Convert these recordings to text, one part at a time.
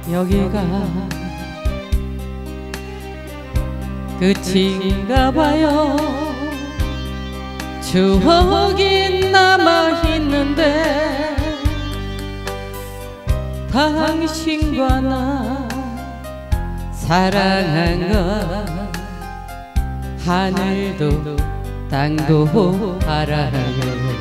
여기가 끝인가 봐요. 추억이 남아있는데 당신과 나 사랑한 것 하늘도 땅도 알아요.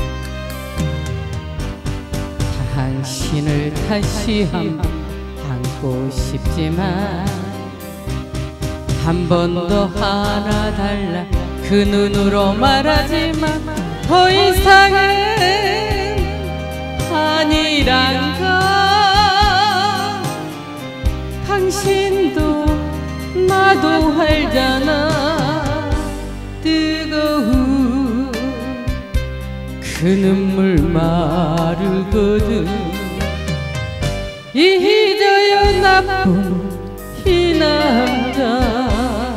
당신을 다시 한번 안고 싶지만 한 번 더 하나 달라 그 눈으로 말하지만 더 이상은 아니란가. 당신도 나도 알잖아. 뜨거운 그 눈물 마르거든. 잊어요 나쁜 이 남자.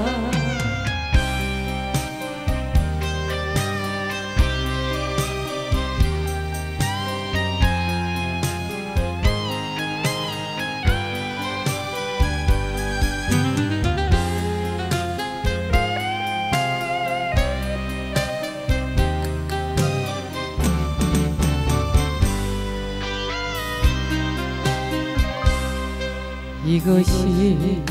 이것이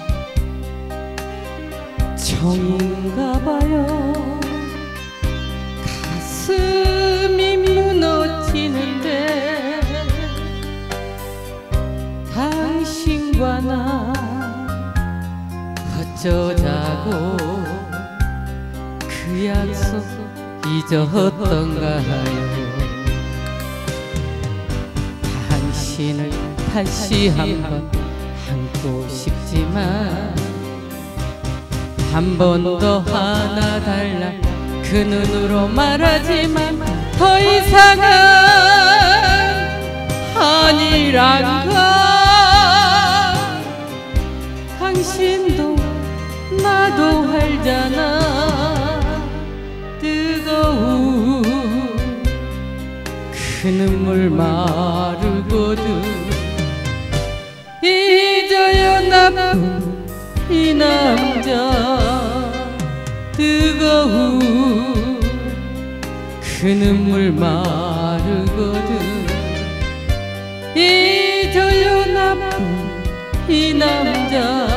정인가 봐요. 가슴이 무너지는데 당신과 나 어쩌자고 그 약속 잊었던가요. 당신을 다시 한번 안고 싶지만 한 번 더 하나 달라 그 눈으로 말하지만 더 이상은 아니란가. 당신도 나도 알잖아. 뜨거운 그 눈물 마르거든. 잊어요 나쁜 이 남자. 뜨거운 그 눈물 마르거든. 잊어요 나쁜 이 남자.